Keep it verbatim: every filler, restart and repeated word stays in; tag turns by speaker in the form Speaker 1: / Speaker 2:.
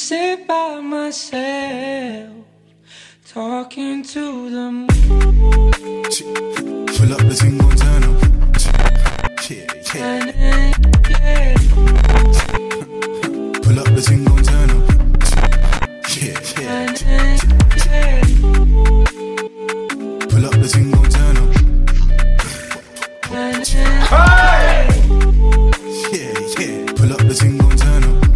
Speaker 1: sit by myself, talking to the moon.
Speaker 2: Pull up the thing on turn up. Yeah, yeah. Pull up the thing on turn up. Yeah, yeah. Pull up the thing on turn up. Hey! Yeah, yeah. Pull up the thing on turn up.